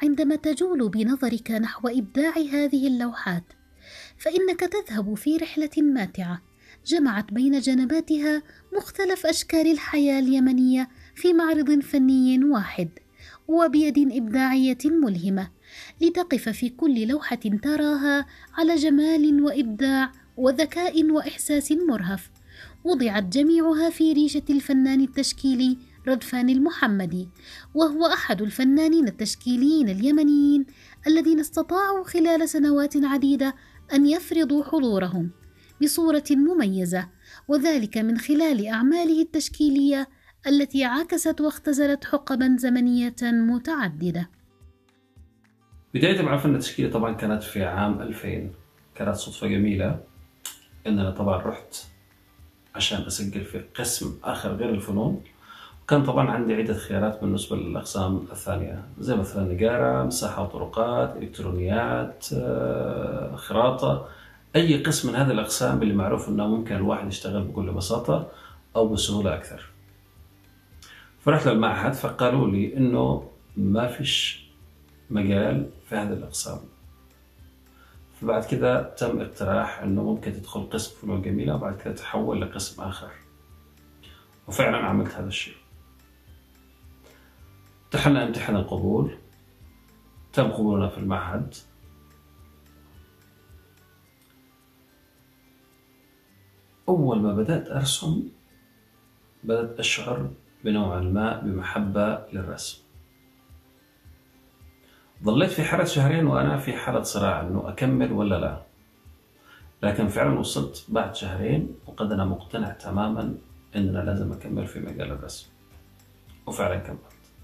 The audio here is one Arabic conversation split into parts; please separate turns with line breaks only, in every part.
عندما تجول بنظرك نحو إبداع هذه اللوحات، فإنك تذهب في رحلة ماتعة جمعت بين جنباتها مختلف أشكال الحياة اليمنية في معرض فني واحد وبيد إبداعية ملهمة، لتقف في كل لوحة تراها على جمال وإبداع وذكاء وإحساس مرهف، وضعت جميعها في ريشة الفنان التشكيلي ردفان المحمدي، وهو أحد الفنانين التشكيليين اليمنيين الذين استطاعوا خلال سنوات عديدة أن يفرضوا حضورهم بصورة مميزة، وذلك من خلال أعماله التشكيلية التي عكست واختزلت حقبا زمنية متعددة.
بداية مع الفن التشكيلي طبعا كانت في عام 2000. كانت صدفة جميلة إن أنا طبعا رحت عشان أسجل في قسم آخر غير الفنون، وكان طبعا عندي عدة خيارات بالنسبة للأقسام الثانية، زي مثلا نجارة، مساحة وطرقات، إلكترونيات، خراطة، أي قسم من هذه الأقسام اللي معروف أنه ممكن الواحد يشتغل بكل بساطة أو بسهولة أكثر. فرحت للمعهد فقالوا لي إنه ما فيش مجال في هذه الأقسام. فبعد كده تم اقتراح إنه ممكن تدخل قسم فنون جميلة وبعد كده تحول لقسم آخر، وفعلا عملت هذا الشيء. امتحنا امتحان القبول، تم قبولنا في المعهد. أول ما بدأت أرسم بدأت أشعر بنوع ما بمحبة للرسم. ظليت في حالة شهرين وأنا في حالة صراع إنه أكمل ولا لا، لكن فعلا وصلت بعد شهرين وقد أنا مقتنع تماما إن أنا لازم أكمل في مجال الرسم، وفعلا كملت.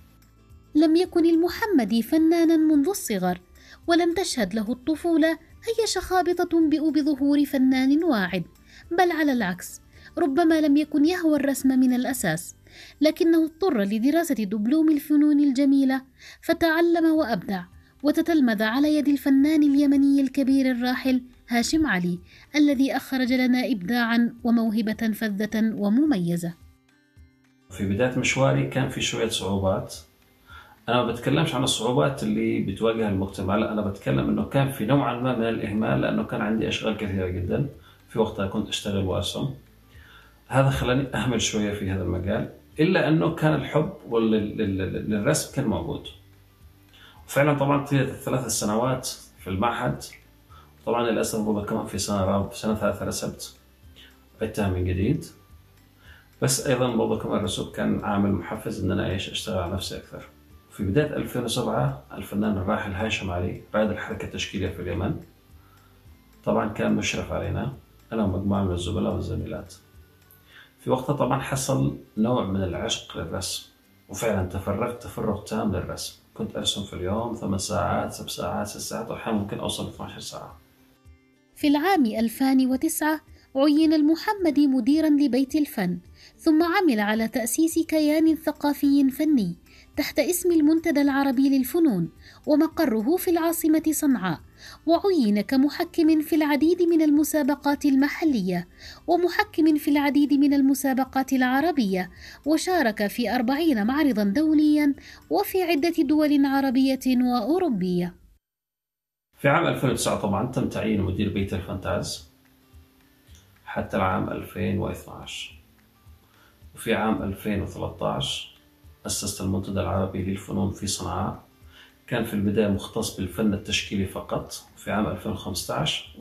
لم يكن المحمدي فنانا منذ الصغر، ولم تشهد له الطفولة أي شخابطة بظهور فنان واعد، بل على العكس، ربما لم يكن يهوى الرسم من الأساس، لكنه اضطر لدراسة دبلوم الفنون الجميلة فتعلم وأبدع وتتلمذ على يد الفنان اليمني الكبير الراحل هاشم علي، الذي أخرج لنا إبداعا وموهبة فذة ومميزة.
في بداية مشواري كان في شوية صعوبات. أنا ما بتكلمش عن الصعوبات اللي بتواجه المجتمع، لا، أنا بتكلم إنه كان في نوعا ما من الإهمال، لأنه كان عندي أشغال كثيرة جدا في وقتها، كنت أشتغل وأرسم. هذا خلاني أهمل شوية في هذا المجال، إلا أنه كان الحب للرسم كان موجود. وفعلا طبعا طيلة ال3 سنوات في المعهد، طبعا للأسف برضه كمان في سنة ثالثة رسمت، عدتها من جديد، بس أيضا برضه كمان الرسوب كان عامل محفز إن أنا أشتغل على نفسي أكثر. في بداية 2007 الفنان الراحل هاشم علي رائد الحركة التشكيلية في اليمن طبعا كان مشرف علينا أنا ومجموعة من الزملاء والزميلات. في وقتها طبعا حصل نوع من العشق للرسم، وفعلا تفرغت تفرغ تام للرسم. كنت أرسم في اليوم 8 ساعات، 7 ساعات، 6 ساعات، وأحيانا ممكن أوصل 12 ساعة.
في العام 2009 عين المحمدي مديراً لبيت الفن، ثم عمل على تأسيس كيان ثقافي فني تحت اسم المنتدى العربي للفنون، ومقره في العاصمة صنعاء، وعين كمحكم في العديد من المسابقات المحلية ومحكم في العديد من المسابقات العربية، وشارك في 40 معرضاً دولياً وفي عدة دول عربية وأوروبية.
في عام 2009 طبعا تم تعيين مدير بيت الفانتاز حتى العام 2012. وفي عام 2013 أسست المنتدى العربي للفنون في صنعاء، كان في البداية مختص بالفن التشكيلي فقط. في عام 2015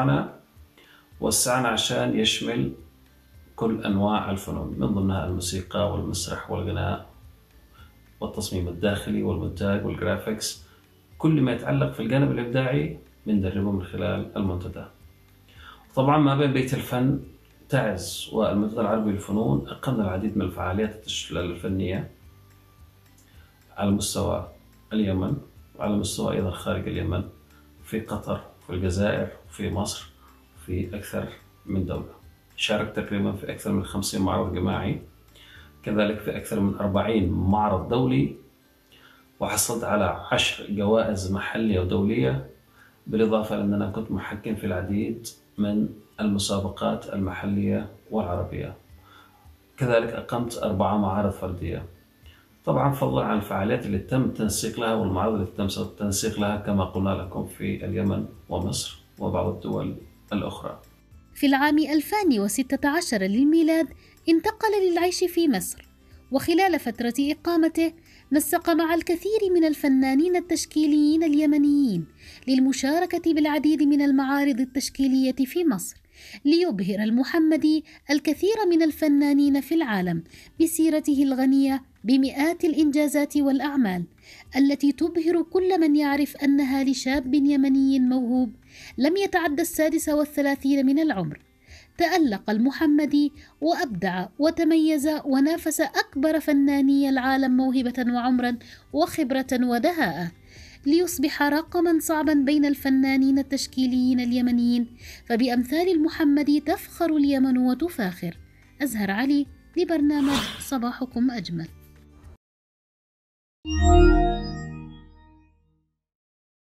وسعنا عشان يشمل كل أنواع الفنون، من ضمنها الموسيقى والمسرح والغناء والتصميم الداخلي والمونتاج والجرافيكس، كل ما يتعلق في الجانب الإبداعي بندربه من خلال المنتدى. طبعا ما بين بيت الفن تعز والمنتدى العربي للفنون أقمنا العديد من الفعاليات الفنية على مستوى اليمن وعلى مستوى أيضا خارج اليمن، في قطر، في الجزائر، في مصر، في أكثر من دولة. شاركت تقريبا في أكثر من 50 معرض جماعي، كذلك في أكثر من 40 معرض دولي، وحصلت على 10 جوائز محلية ودولية، بالإضافة لأننا كنت محكم في العديد من المسابقات المحلية والعربية. كذلك أقمت 4 معارض فردية. طبعا فضلا عن الفعاليات اللي تم التنسيق لها والمعارض اللي تم التنسيق لها كما قلنا لكم في اليمن ومصر وبعض الدول الأخرى.
في العام 2016 للميلاد انتقل للعيش في مصر، وخلال فترة إقامته نسق مع الكثير من الفنانين التشكيليين اليمنيين للمشاركة بالعديد من المعارض التشكيلية في مصر، ليبهر المحمدي الكثير من الفنانين في العالم بسيرته الغنية بمئات الإنجازات والأعمال التي تبهر كل من يعرف أنها لشاب يمني موهوب لم يتعد 36 من العمر. تألق المحمدي وأبدع وتميز ونافس أكبر فناني العالم موهبة وعمرا وخبرة ودهاءة، ليصبح رقما صعبا بين الفنانين التشكيليين اليمنيين. فبأمثال المحمدي تفخر اليمن وتفاخر. أزهر علي لبرنامج صباحكم أجمل.